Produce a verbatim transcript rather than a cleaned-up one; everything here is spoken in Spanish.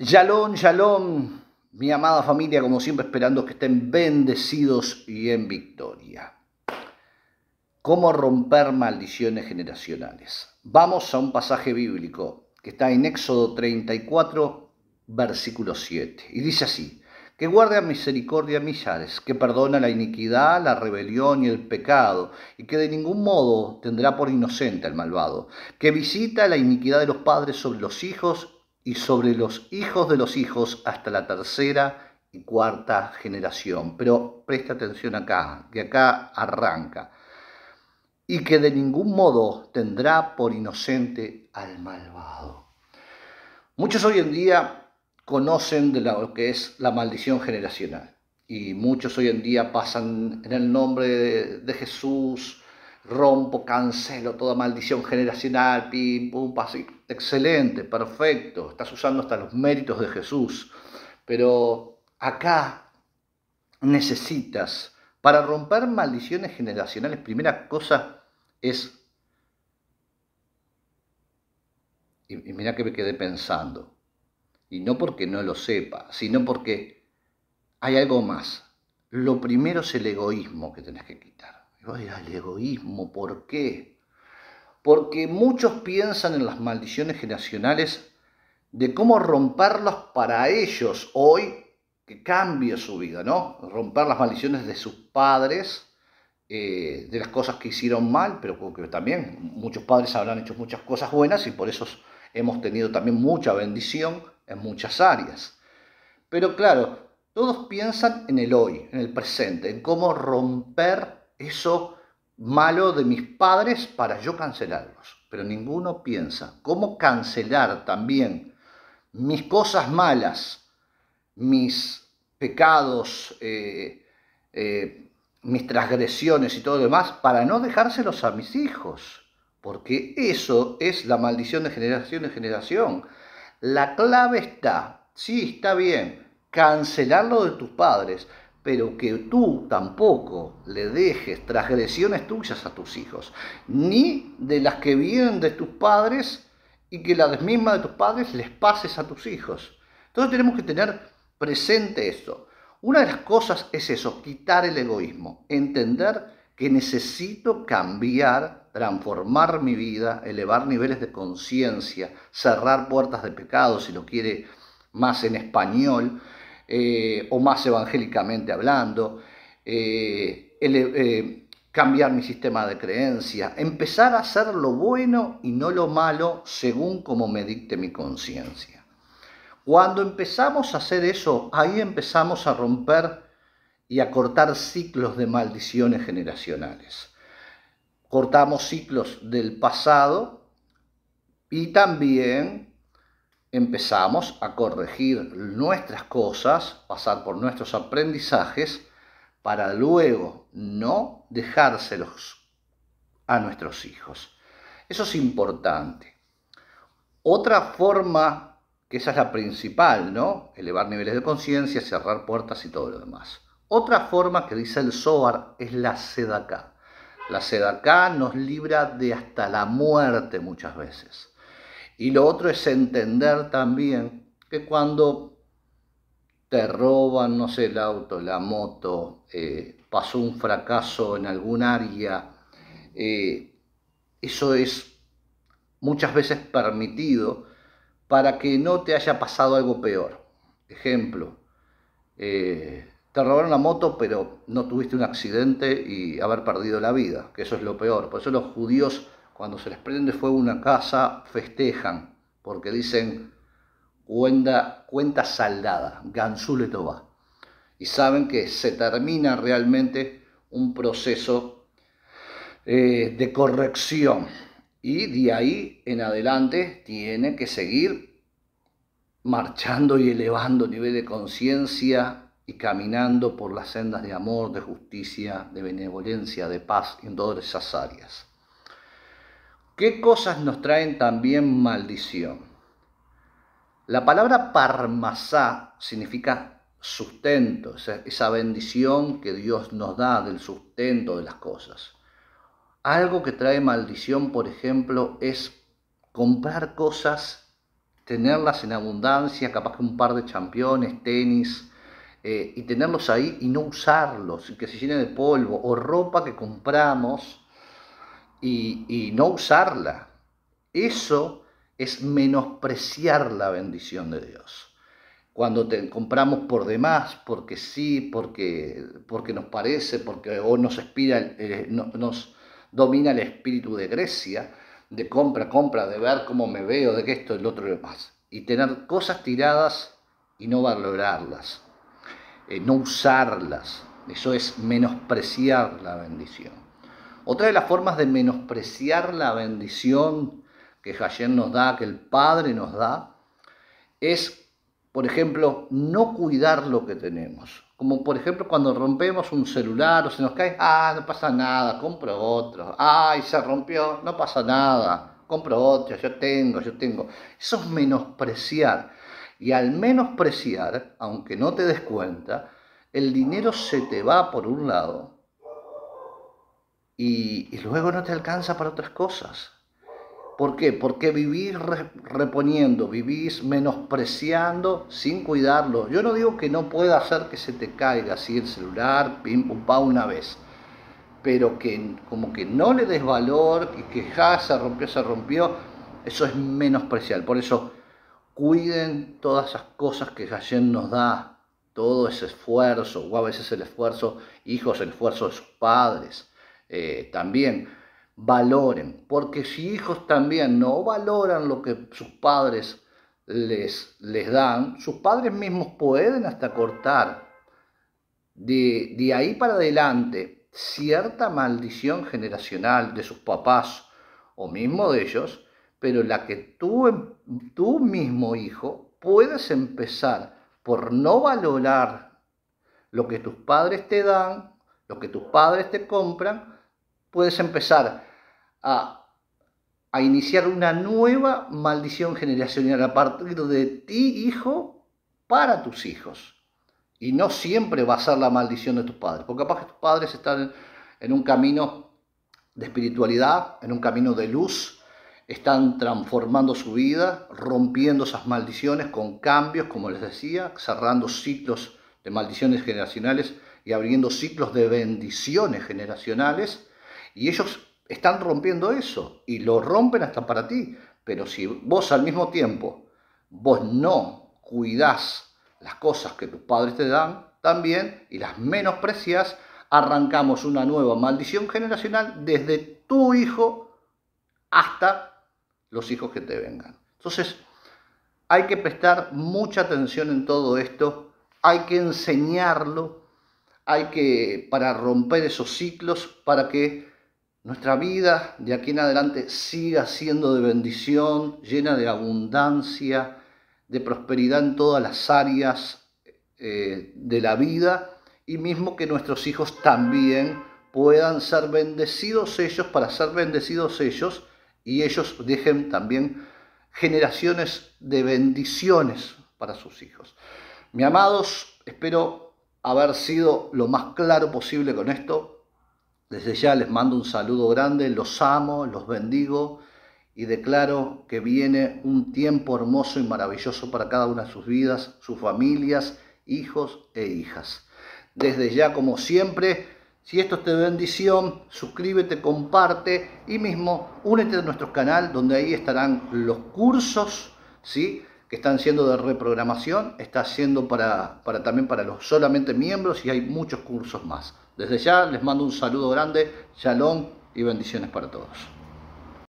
Shalom, shalom, mi amada familia, como siempre esperando que estén bendecidos y en victoria. ¿Cómo romper maldiciones generacionales? Vamos a un pasaje bíblico que está en Éxodo treinta y cuatro, versículo siete. Y dice así: que guarda misericordia a millares, que perdona la iniquidad, la rebelión y el pecado, y que de ningún modo tendrá por inocente al malvado, que visita la iniquidad de los padres sobre los hijos y sobre los hijos de los hijos hasta la tercera y cuarta generación. Pero presta atención acá, que acá arranca. Y que de ningún modo tendrá por inocente al malvado. Muchos hoy en día conocen de lo que es la maldición generacional. Y muchos hoy en día pasan en el nombre de, de Jesús, rompo, cancelo toda maldición generacional, pim, pum, así. Excelente, perfecto, estás usando hasta los méritos de Jesús. Pero acá necesitas, para romper maldiciones generacionales, primera cosa es, y, y mira que me quedé pensando, y no porque no lo sepa, sino porque hay algo más. Lo primero es el egoísmo que tenés que quitar. Oye, el egoísmo, ¿por qué? Porque muchos piensan en las maldiciones generacionales de cómo romperlas para ellos hoy, que cambie su vida, ¿no? Romper las maldiciones de sus padres, eh, de las cosas que hicieron mal, pero porque también muchos padres habrán hecho muchas cosas buenas y por eso hemos tenido también mucha bendición en muchas áreas. Pero claro, todos piensan en el hoy, en el presente, en cómo romper eso malo de mis padres para yo cancelarlos. Pero ninguno piensa cómo cancelar también mis cosas malas, mis pecados, eh, eh, mis transgresiones y todo lo demás, para no dejárselos a mis hijos. Porque eso es la maldición de generación en generación. La clave está, sí, está bien, cancelarlo de tus padres, pero que tú tampoco le dejes transgresiones tuyas a tus hijos, ni de las que vienen de tus padres, y que las mismas de tus padres les pases a tus hijos. Entonces tenemos que tener presente esto. Una de las cosas es eso, quitar el egoísmo, entender que necesito cambiar, transformar mi vida, elevar niveles de conciencia, cerrar puertas de pecado, si lo quiere más en español, eh, o más evangélicamente hablando, eh, ele, eh, cambiar mi sistema de creencia, empezar a hacer lo bueno y no lo malo según como me dicte mi conciencia. Cuando empezamos a hacer eso, ahí empezamos a romper y a cortar ciclos de maldiciones generacionales. Cortamos ciclos del pasado y también empezamos a corregir nuestras cosas, pasar por nuestros aprendizajes, para luego no dejárselos a nuestros hijos. Eso es importante. Otra forma, que esa es la principal, ¿no? Elevar niveles de conciencia, cerrar puertas y todo lo demás. Otra forma que dice el Zohar es la Sedaká. La Sedaká nos libra de hasta la muerte muchas veces. Y lo otro es entender también que cuando te roban, no sé, el auto, la moto, eh, pasó un fracaso en algún área, eh, eso es muchas veces permitido para que no te haya pasado algo peor. Ejemplo, eh, te robaron la moto pero no tuviste un accidente y haber perdido la vida, que eso es lo peor. Por eso los judíos, cuando se les prende fuego una casa, festejan, porque dicen cuenta, cuenta saldada, Ganzule Tová, y saben que se termina realmente un proceso eh, de corrección, y de ahí en adelante tiene que seguir marchando y elevando nivel de conciencia y caminando por las sendas de amor, de justicia, de benevolencia, de paz en todas esas áreas. ¿Qué cosas nos traen también maldición? La palabra parmasá significa sustento, esa bendición que Dios nos da del sustento de las cosas. Algo que trae maldición, por ejemplo, es comprar cosas tenerlas en abundancia, capaz que un par de championes, tenis, eh, y tenerlos ahí y no usarlos, y que se llenen de polvo, o ropa que compramos y, y no usarla. Eso es menospreciar la bendición de Dios. Cuando te compramos por demás, porque sí, porque, porque nos parece, porque o nos, inspira, eh, no, nos domina el espíritu de Grecia, de compra, compra, de ver cómo me veo, de que esto, el otro y demás. Y tener cosas tiradas y no valorarlas, eh, no usarlas. Eso es menospreciar la bendición. Otra de las formas de menospreciar la bendición que Hashem nos da, que el Padre nos da, es, por ejemplo, no cuidar lo que tenemos. Como por ejemplo cuando rompemos un celular o se nos cae, ah, no pasa nada, compro otro. Ay, se rompió, no pasa nada, compro otro, yo tengo, yo tengo. Eso es menospreciar. Y al menospreciar, aunque no te des cuenta, el dinero se te va por un lado y, y luego no te alcanza para otras cosas. ¿Por qué? Porque vivís reponiendo, vivís menospreciando sin cuidarlo. Yo no digo que no pueda hacer que se te caiga así el celular, pim, pum, pa, una vez. Pero que como que no le des valor y que ya se rompió, se rompió, eso es menospreciar. Por eso, cuiden todas esas cosas que Hashem nos da, todo ese esfuerzo, o a veces el esfuerzo, hijos, el esfuerzo de sus padres, eh, también. Valoren, porque si hijos también no valoran lo que sus padres les, les dan, sus padres mismos pueden hasta cortar de, de ahí para adelante cierta maldición generacional de sus papás o mismo de ellos, pero la que tú, tú mismo, hijo, puedes empezar por no valorar lo que tus padres te dan, lo que tus padres te compran, puedes empezar a, a iniciar una nueva maldición generacional a partir de ti, hijo, para tus hijos. Y no siempre va a ser la maldición de tus padres, porque capaz que tus padres están en un camino de espiritualidad, en un camino de luz, están transformando su vida, rompiendo esas maldiciones con cambios, como les decía, cerrando ciclos de maldiciones generacionales y abriendo ciclos de bendiciones generacionales. Y ellos están rompiendo eso y lo rompen hasta para ti. Pero si vos al mismo tiempo, vos no cuidás las cosas que tus padres te dan también y las menosprecias, arrancamos una nueva maldición generacional desde tu hijo hasta los hijos que te vengan. Entonces, hay que prestar mucha atención en todo esto, hay que enseñarlo, hay que, para romper esos ciclos, para que nuestra vida de aquí en adelante siga siendo de bendición, llena de abundancia, de prosperidad en todas las áreas eh, de la vida, y mismo que nuestros hijos también puedan ser bendecidos ellos para ser bendecidos ellos, y ellos dejen también generaciones de bendiciones para sus hijos. Mis amados, espero haber sido lo más claro posible con esto. Desde ya les mando un saludo grande, los amo, los bendigo y declaro que viene un tiempo hermoso y maravilloso para cada una de sus vidas, sus familias, hijos e hijas. Desde ya, como siempre, si esto es de bendición, suscríbete, comparte y mismo únete a nuestro canal, donde ahí estarán los cursos, ¿sí?, que están siendo de reprogramación, está siendo para, para también para los solamente miembros, y hay muchos cursos más. Desde ya les mando un saludo grande, shalom y bendiciones para todos.